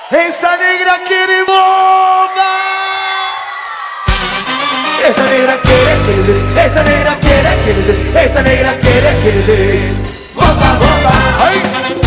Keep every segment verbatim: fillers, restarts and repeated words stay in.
Esa negra quiere bomba. Esa negra quiere, quiere, esa negra quiere, quiere, esa negra quiere, quiere. Bomba, bomba. ¡Ay!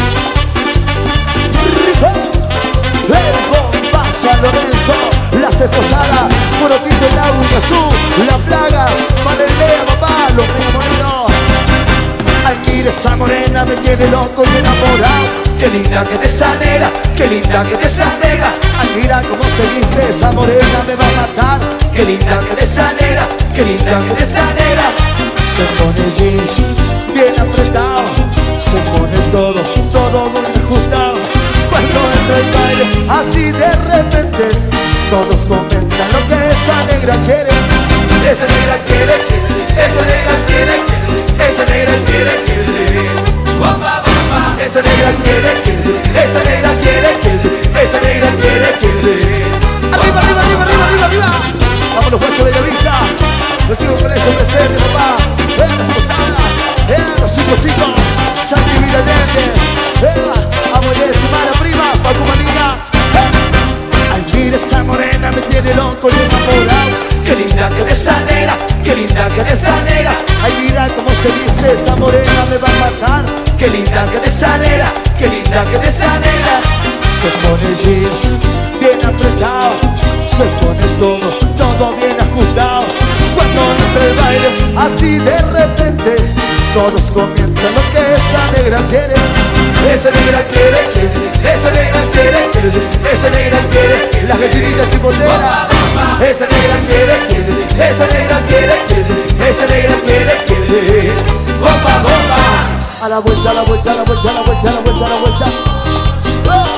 El bomba San Lorenzo, las esposadas, Morotito, el agua azul, la plaga, Madelea, papá, los morinos. Ay, mira esa morena, me tiene loco y enamorado. Qué linda que te esa negra, qué linda que te esa negra. Ay, mira cómo se viste, esa morena me va a matar. Qué linda que te esa negra, qué linda que te esa negra. Se pone jeans bien apretado, se pone todo, todo muy ajustado. Cuando entra el baile, así de repente, todos comentan lo que esa negra quiere. Esa negra quiere, quiere, esa negra quiere, quiere, esa negra quiere, quiere. Bomba, bomba. Esa negra quiere, quiere, esa negra quiere, quiere, esa negra quiere, quiere. Arriba, arriba, arriba, arriba, arriba, arriba. Vamos los huesos de la vista. Los chicos con eso presente, papá. Ven las posadas, ven los cinco cinco. Santi Villalente, ven, vamos a decimar la prima, Paco Manía. Ay, mira esa morena, me tiene loco y enamorado. Qué linda que de esa negra, qué linda que de esa negra. Ay, mira cómo se viste, esa morena me va a matar. Qué linda que de esa negra, qué linda que de esa negra. Se pone jeans bien apretado, se pone todo, todo bien ajustado. Cuando entra el baile, así de repente, todos comentan lo que esa negra quiere. Esa negra quiere, quiere, esa negra quiere, quiere, esa negra quiere, las gallinitas chipoteras. Esa negra quiere, quiere, esa negra quiere, quiere, esa negra quiere, quiere. Bomba, bomba. A la vuelta, a la vuelta, a la vuelta, a la vuelta, a la vuelta, a la vuelta. ¡Oh!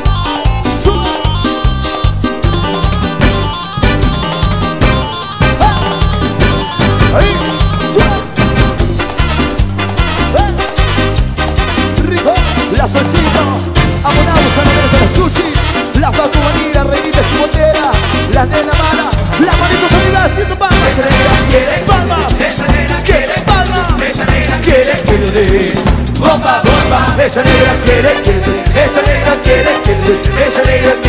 La salsita, abonados a la los chuchis, la Paco Manía, la reinita chimotera, la nena mala, las manitos arriba haciendo palmas. Esa negra quiere palma, esa negra quiere palma, esa negra quiere quiere bomba, bomba. Esa negra quiere quiere, esa negra quiere quiere, esa negra